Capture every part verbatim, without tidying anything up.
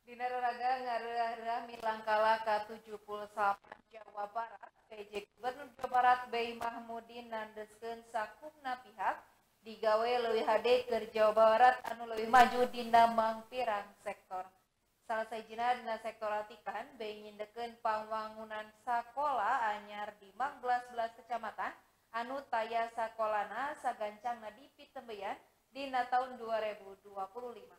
Dina Raraga ngareurah milangkala ka tujuh puluh delapan Jawa Barat, P J Gubernur Jawa Barat Bey Mahmudin nandeskeun sakupna pihak digawe leuwih hade keur Jawa Barat anu leuwih maju dina mangpirang sektor. Salah sajina dina sektor atikan Bey nyindekeun pambangunan sakola anyar di mang belas belas kecamatan anu taya sakolana sagancangna di Pitembeyan dina tahun dua ribu dua puluh lima.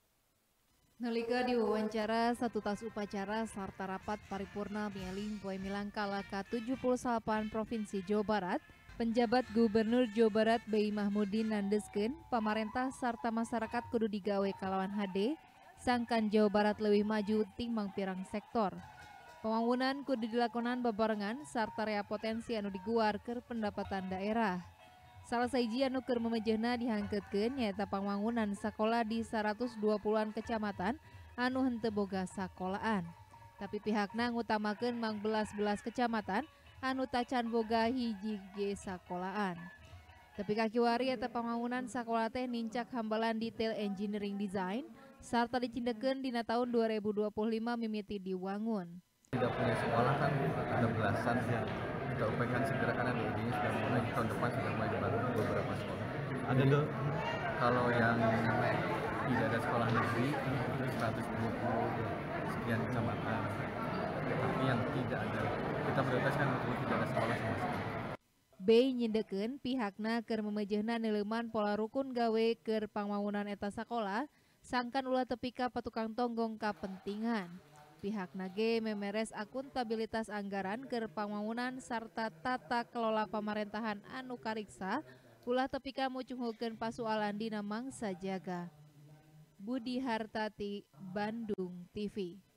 Nalika diwawancara satu tas upacara sarta rapat paripurna mieling poe milangkala ka tujuh puluh delapan Provinsi Jawa Barat, penjabat Gubernur Jawa Barat Bey Mahmudin nandeskeun pamarentah sarta masyarakat kudu digawe kalawan H D sangkan Jawa Barat leuwih maju timbang pirang sektor. Pembangunan kudu dilakonan babarengan sarta rea potensi anu diguar keur pendapatan daerah. Salah sahiji anu keur memejehna dihangkeutkeun nyaeta pambangunan sakola di seratus dua puluhan kecamatan anu henteu boga sakolaan. Tapi pihakna ngutamakeun mang belas-belas kecamatan anu tacan boga hiji ge sakolaan. Tapi kakiwari eta pambangunan sakola teh nincak hambalan detail engineering design sarta dicindekeun dina tahun dua ribu dua puluh lima mimiti diwangun. Tidak punya sekolah kan ada belasan ya. Kita upayakan segera karena D I D-nya sudah mulai tahun depan sudah mulai dibangun beberapa sekolah. Ada dong. Kalau yang tidak ada sekolah negeri itu seratus dua puluh sekian kecamatan. Tapi yang tidak ada kita prioritaskan untuk tidak ada sekolah sama sekali. Bey nyindekeun pihakna keur memejehna neuleuman pola rukun gawe keur pambangunan eta sakola sangkan ulah tepi ka patukang tonggong kapentingan. Pihakna ge memeres akuntabilitas anggaran keur pambangunan sarta tata kelola pamarentahan anu kariksa ulah tepi ka mucunghulkeun pasualan dina mangsa jaga. Budi Hartati, Bandung T V.